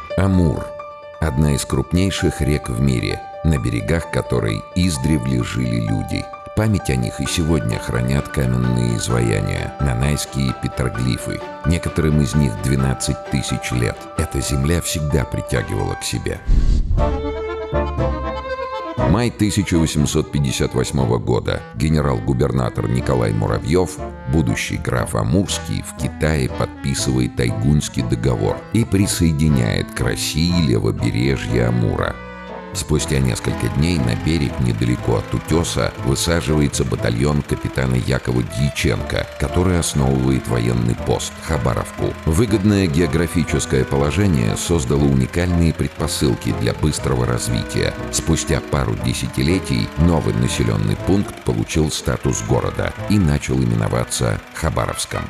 Амур – одна из крупнейших рек в мире, на берегах которой издревле жили люди. Память о них и сегодня хранят каменные изваяния, нанайские петроглифы. Некоторым из них 12 тысяч лет. Эта земля всегда притягивала к себе. Май 1858 года. Генерал-губернатор Николай Муравьев, будущий граф Амурский, в Китае подписывает Тайгуньский договор и присоединяет к России левобережье Амура. Спустя несколько дней на берег недалеко от утеса высаживается батальон капитана Якова Дьяченко, который основывает военный пост Хабаровку. Выгодное географическое положение создало уникальные предпосылки для быстрого развития. Спустя пару десятилетий новый населенный пункт получил статус города и начал именоваться Хабаровском.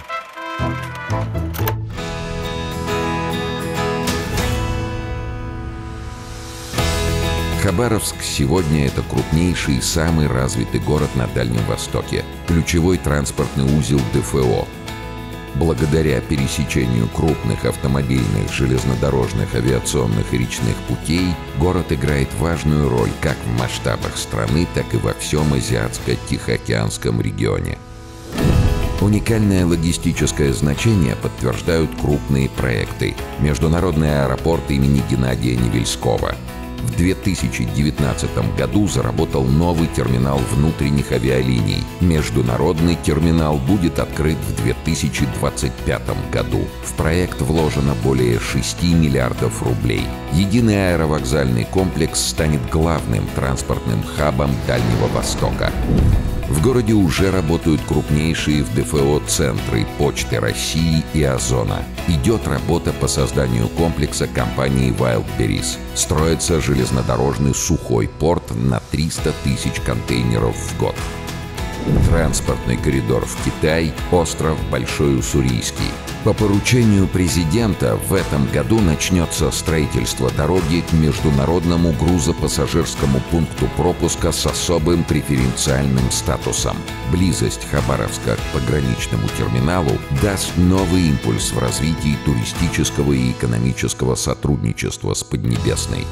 Хабаровск сегодня – это крупнейший и самый развитый город на Дальнем Востоке, ключевой транспортный узел ДФО. Благодаря пересечению крупных автомобильных, железнодорожных, авиационных и речных путей город играет важную роль как в масштабах страны, так и во всем Азиатско-Тихоокеанском регионе. Уникальное логистическое значение подтверждают крупные проекты. Международный аэропорт имени Геннадия Невельского. В 2019 году заработал новый терминал внутренних авиалиний. Международный терминал будет открыт в 2025 году. В проект вложено более 6 миллиардов рублей. Единый аэровокзальный комплекс станет главным транспортным хабом Дальнего Востока. В городе уже работают крупнейшие в ДФО центры Почты России и Озона. Идет работа по созданию комплекса компании Wildberries. Строится железнодорожный сухой порт на 300 тысяч контейнеров в год. Транспортный коридор в Китай, остров Большой Уссурийский. По поручению президента в этом году начнется строительство дороги к международному грузопассажирскому пункту пропуска с особым преференциальным статусом. Близость Хабаровска к пограничному терминалу даст новый импульс в развитии туристического и экономического сотрудничества с Поднебесной.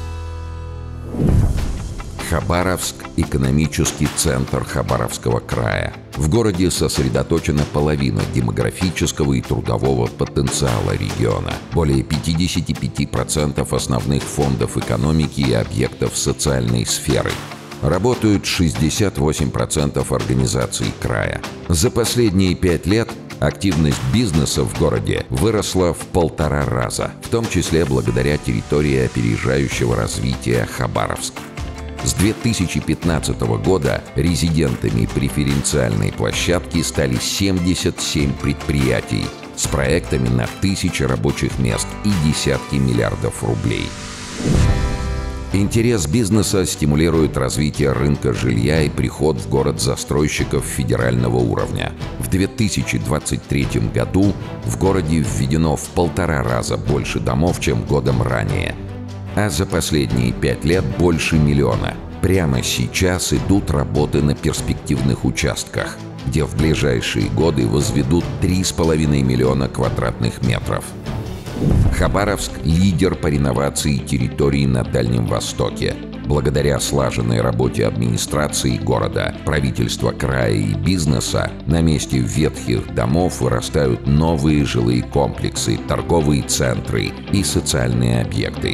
Хабаровск – экономический центр Хабаровского края. В городе сосредоточена половина демографического и трудового потенциала региона. Более 55% основных фондов экономики и объектов социальной сферы. Работают 68% организаций края. За последние 5 лет активность бизнеса в городе выросла в 1,5 раза, в том числе благодаря территории опережающего развития Хабаровск. С 2015 года резидентами преференциальной площадки стали 77 предприятий с проектами на тысячи рабочих мест и десятки миллиардов рублей. Интерес бизнеса стимулирует развитие рынка жилья и приход в город застройщиков федерального уровня. В 2023 году в городе введено в 1,5 раза больше домов, чем годом ранее. А за последние 5 лет больше миллиона. Прямо сейчас идут работы на перспективных участках, где в ближайшие годы возведут 3,5 миллиона квадратных метров. Хабаровск – лидер по реновации территорий на Дальнем Востоке. Благодаря слаженной работе администрации города, правительства края и бизнеса, на месте ветхих домов вырастают новые жилые комплексы, торговые центры и социальные объекты.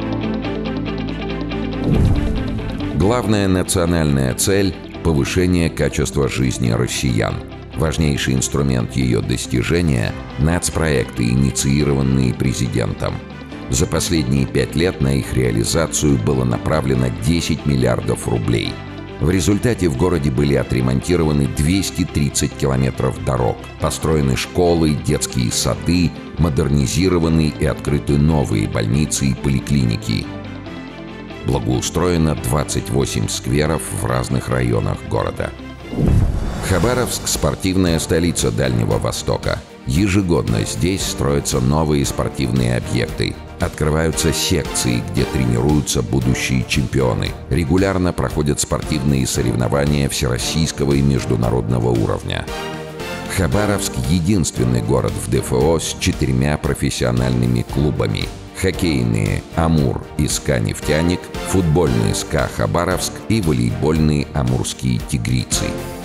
Главная национальная цель – повышение качества жизни россиян. Важнейший инструмент ее достижения – нацпроекты, инициированные президентом. За последние 5 лет на их реализацию было направлено 10 миллиардов рублей. В результате в городе были отремонтированы 230 километров дорог, построены школы, детские сады, модернизированы и открыты новые больницы и поликлиники. Благоустроено 28 скверов в разных районах города. Хабаровск – спортивная столица Дальнего Востока. Ежегодно здесь строятся новые спортивные объекты. Открываются секции, где тренируются будущие чемпионы. Регулярно проходят спортивные соревнования всероссийского и международного уровня. Хабаровск – единственный город в ДФО с 4 профессиональными клубами. хоккейные «Амур» и «СКА Нефтяник», футбольный «СКА Хабаровск» и волейбольные «Амурские тигрицы».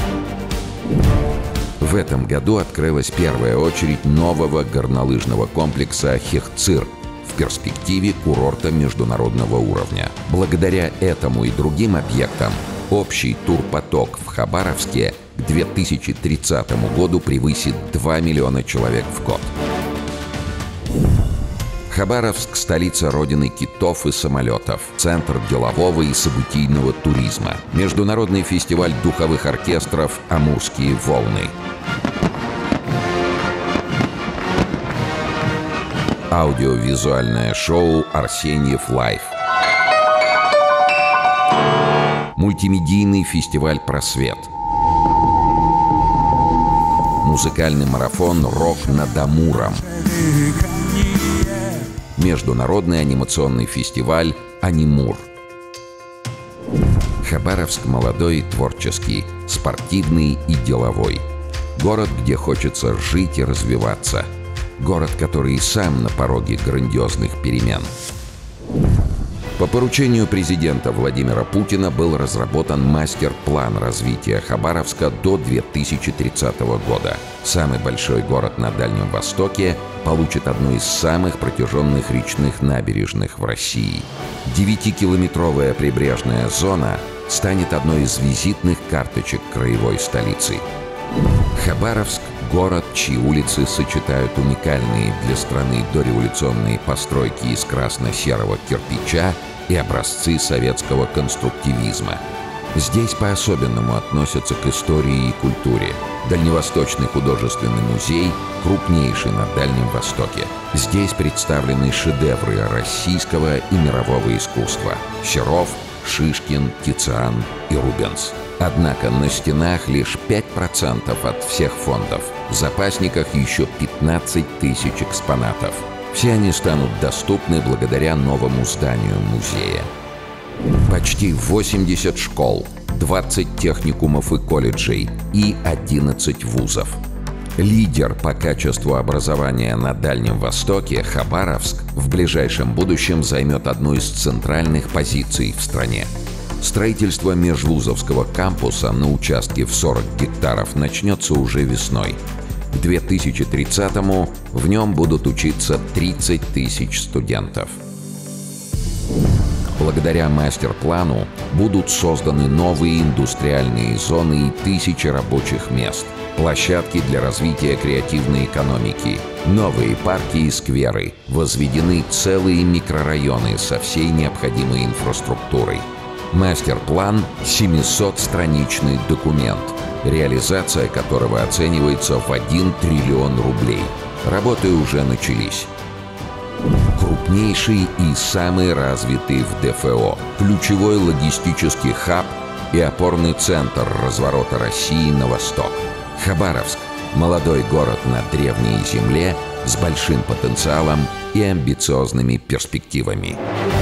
В этом году открылась первая очередь нового горнолыжного комплекса «Хехцир», в перспективе курорта международного уровня. Благодаря этому и другим объектам общий турпоток в Хабаровске к 2030 году превысит 2 миллиона человек в год. Хабаровск – столица родины китов и самолетов, центр делового и событийного туризма, международный фестиваль духовых оркестров «Амурские волны». Аудиовизуальное шоу «Арсеньев Лайв». Мультимедийный фестиваль «Просвет». Музыкальный марафон «Рок над Амуром». Международный анимационный фестиваль «Анимур». Хабаровск молодой и творческий, спортивный и деловой. Город, где хочется жить и развиваться. Город, который и сам на пороге грандиозных перемен. По поручению президента Владимира Путина был разработан мастер-план развития Хабаровска до 2030 года. Самый большой город на Дальнем Востоке получит одну из самых протяженных речных набережных в России. 9-километровая прибрежная зона станет одной из визитных карточек краевой столицы. Хабаровск – город, чьи улицы сочетают уникальные для страны дореволюционные постройки из красно-серого кирпича и образцы советского конструктивизма. Здесь по-особенному относятся к истории и культуре. Дальневосточный художественный музей – крупнейший на Дальнем Востоке. Здесь представлены шедевры российского и мирового искусства – Серов, Шишкин, Тициан и Рубенс. Однако на стенах лишь 5% от всех фондов. В запасниках еще 15 тысяч экспонатов. Все они станут доступны благодаря новому зданию музея. Почти 80 школ, 20 техникумов и колледжей и 11 вузов. Лидер по качеству образования на Дальнем Востоке, Хабаровск, в ближайшем будущем займет одну из центральных позиций в стране. Строительство межвузовского кампуса на участке в 40 гектаров начнется уже весной. К 2030-му в нем будут учиться 30 тысяч студентов. Благодаря мастер-плану будут созданы новые индустриальные зоны и тысячи рабочих мест, площадки для развития креативной экономики, новые парки и скверы, возведены целые микрорайоны со всей необходимой инфраструктурой. Мастер-план – 700-страничный документ, реализация которого оценивается в 1 триллион рублей. Работы уже начались. Крупнейший и самый развитый в ДФО, ключевой логистический хаб и опорный центр разворота России на восток. Хабаровск – молодой город на древней земле с большим потенциалом и амбициозными перспективами.